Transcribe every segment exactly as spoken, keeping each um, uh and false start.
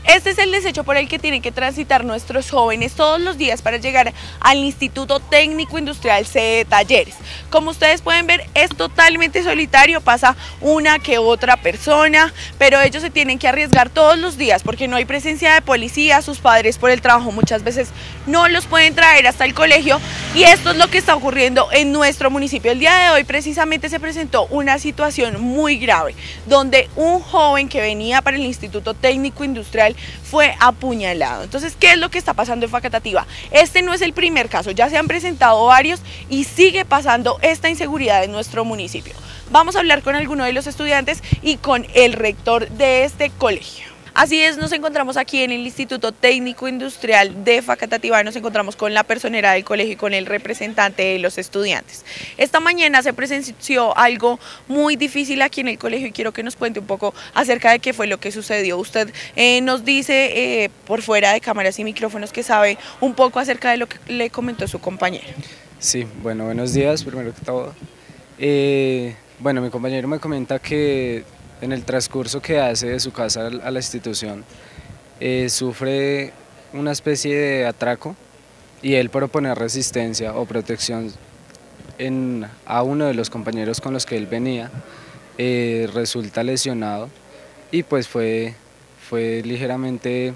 Este es el desecho por el que tienen que transitar nuestros jóvenes todos los días para llegar al Instituto Técnico Industrial Sede Talleres. Como ustedes pueden ver, es totalmente solitario, pasa una que otra persona, pero ellos se tienen que arriesgar todos los días porque no hay presencia de policía, sus padres por el trabajo muchas veces no los pueden traer hasta el colegio, y esto es lo que está ocurriendo en nuestro municipio. El día de hoy precisamente se presentó una situación muy grave, donde un joven que venía para el Instituto Técnico Industrial fue apuñalado. Entonces, ¿qué es lo que está pasando en Facatativá? Este no es el primer caso, ya se han presentado varios y sigue pasando esta inseguridad en nuestro municipio. Vamos a hablar con alguno de los estudiantes y con el rector de este colegio. Así es, nos encontramos aquí en el Instituto Técnico Industrial de Facatativá, nos encontramos con la personera del colegio y con el representante de los estudiantes. Esta mañana se presenció algo muy difícil aquí en el colegio y quiero que nos cuente un poco acerca de qué fue lo que sucedió. Usted eh, nos dice eh, por fuera de cámaras y micrófonos que sabe un poco acerca de lo que le comentó su compañero. Sí, bueno, buenos días, primero que todo. Eh, bueno, mi compañero me comenta que en el transcurso que hace de su casa a la institución, eh, sufre una especie de atraco y él, por oponer resistencia o protección en, a uno de los compañeros con los que él venía, eh, resulta lesionado y pues fue, fue ligeramente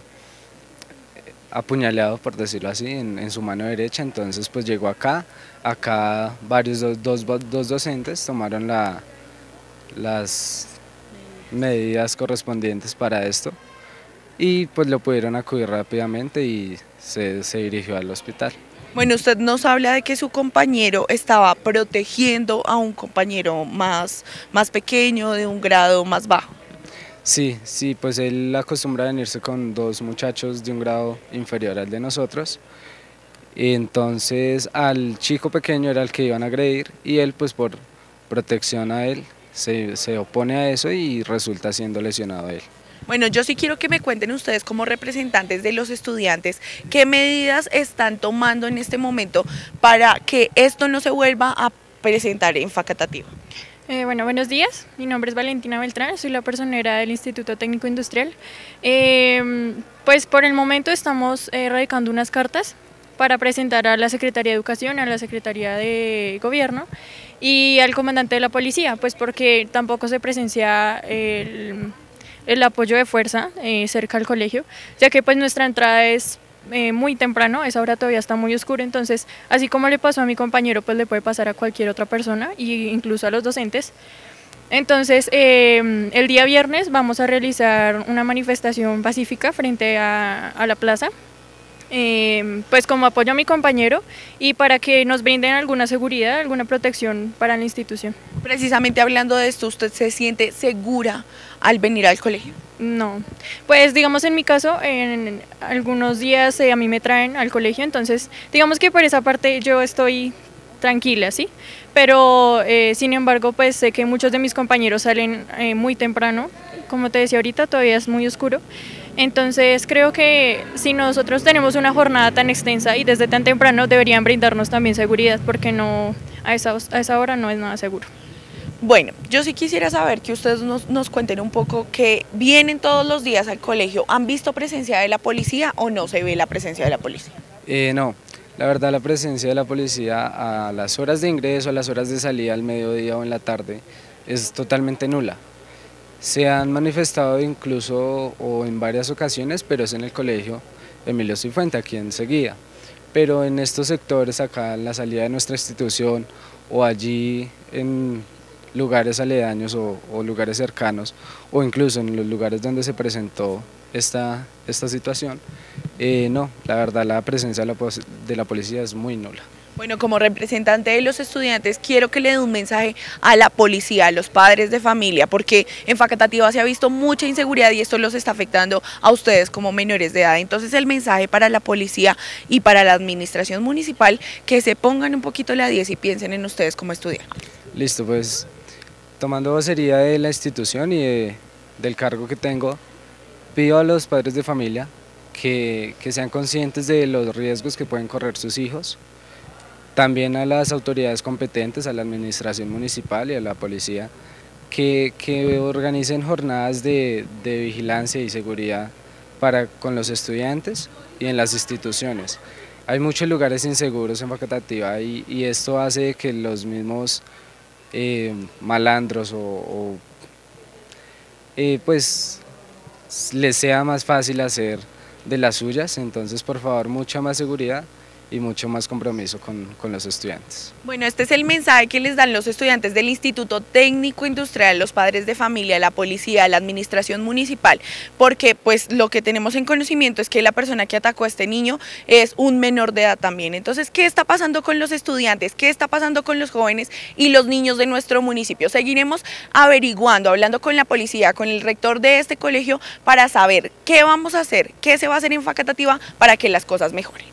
apuñaleado, por decirlo así, en, en su mano derecha. Entonces pues llegó acá, acá varios dos, dos, dos docentes tomaron la, las medidas correspondientes para esto y pues lo pudieron acudir rápidamente y se, se dirigió al hospital. Bueno, usted nos habla de que su compañero estaba protegiendo a un compañero más, más pequeño, de un grado más bajo. Sí, sí, pues él acostumbra a venirse con dos muchachos de un grado inferior al de nosotros, y entonces al chico pequeño era el que iban a agredir y él pues por protección a él Se, se opone a eso y resulta siendo lesionado él. Bueno, yo sí quiero que me cuenten ustedes como representantes de los estudiantes qué medidas están tomando en este momento para que esto no se vuelva a presentar en Facatativá. Eh, bueno, buenos días, mi nombre es Valentina Beltrán, soy la personera del Instituto Técnico Industrial. Eh, pues por el momento estamos eh, radicando unas cartas para presentar a la Secretaría de Educación, a la Secretaría de Gobierno y al comandante de la policía, pues porque tampoco se presencia el, el apoyo de fuerza eh, cerca al colegio, ya que pues nuestra entrada es eh, muy temprano, esa hora todavía está muy oscuro, entonces así como le pasó a mi compañero, pues le puede pasar a cualquier otra persona e incluso a los docentes. Entonces, eh, el día viernes vamos a realizar una manifestación pacífica frente a, a la plaza, Eh, pues como apoyo a mi compañero y para que nos brinden alguna seguridad, alguna protección para la institución. Precisamente hablando de esto, ¿usted se siente segura al venir al colegio? No, pues digamos en mi caso, en algunos días eh, a mí me traen al colegio, entonces digamos que por esa parte yo estoy tranquila, ¿sí? Pero eh, sin embargo pues sé que muchos de mis compañeros salen eh, muy temprano, como te decía ahorita todavía es muy oscuro. Entonces creo que si nosotros tenemos una jornada tan extensa y desde tan temprano deberían brindarnos también seguridad, porque no, a esa, a esa hora no es nada seguro. Bueno, yo sí quisiera saber que ustedes nos, nos cuenten un poco que vienen todos los días al colegio. ¿Han visto presencia de la policía o no se ve la presencia de la policía? Eh, no, la verdad la presencia de la policía a las horas de ingreso, a las horas de salida, al mediodía o en la tarde, es totalmente nula. Se han manifestado incluso o en varias ocasiones, pero es en el colegio Emilio Cifuentes, a quien seguía. Pero en estos sectores, acá en la salida de nuestra institución o allí en lugares aledaños o, o lugares cercanos, o incluso en los lugares donde se presentó esta, esta situación, eh, no, la verdad la presencia de la, de la policía es muy nula. Bueno, como representante de los estudiantes, quiero que le dé un mensaje a la policía, a los padres de familia, porque en Facatativá se ha visto mucha inseguridad y esto los está afectando a ustedes como menores de edad. Entonces el mensaje para la policía y para la administración municipal, que se pongan un poquito la diez y piensen en ustedes como estudiantes. Listo, pues tomando vocería de la institución y de, del cargo que tengo, pido a los padres de familia que, que sean conscientes de los riesgos que pueden correr sus hijos. También a las autoridades competentes, a la administración municipal y a la policía, que, que organicen jornadas de, de vigilancia y seguridad para con los estudiantes y en las instituciones. Hay muchos lugares inseguros en Facatativá y, y esto hace que los mismos eh, malandros o, o eh, pues les sea más fácil hacer de las suyas. Entonces, por favor, mucha más seguridad y mucho más compromiso con, con los estudiantes. Bueno, este es el mensaje que les dan los estudiantes del Instituto Técnico Industrial, los padres de familia, la policía, la administración municipal, porque pues lo que tenemos en conocimiento es que la persona que atacó a este niño es un menor de edad también. Entonces, ¿qué está pasando con los estudiantes? ¿Qué está pasando con los jóvenes y los niños de nuestro municipio? Seguiremos averiguando, hablando con la policía, con el rector de este colegio, para saber qué vamos a hacer, qué se va a hacer en Facatativá para que las cosas mejoren.